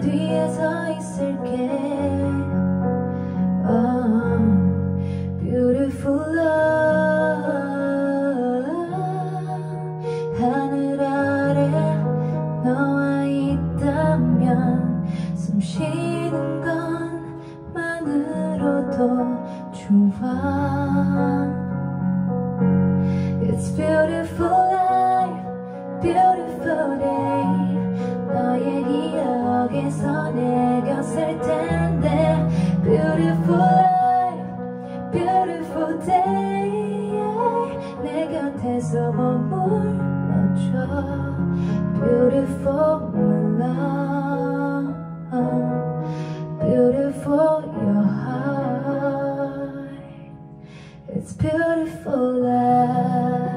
뒤에 서 있을게. Beautiful love. 하늘 아래 너와 있다면 숨 쉬는 것만으로도 좋아. It's beautiful life, beautiful day. 너의 기억에서 내 곁을 텐데. Beautiful life, beautiful day. 내 곁에서 머물러줘. Beautiful love, beautiful your heart. It's beautiful life.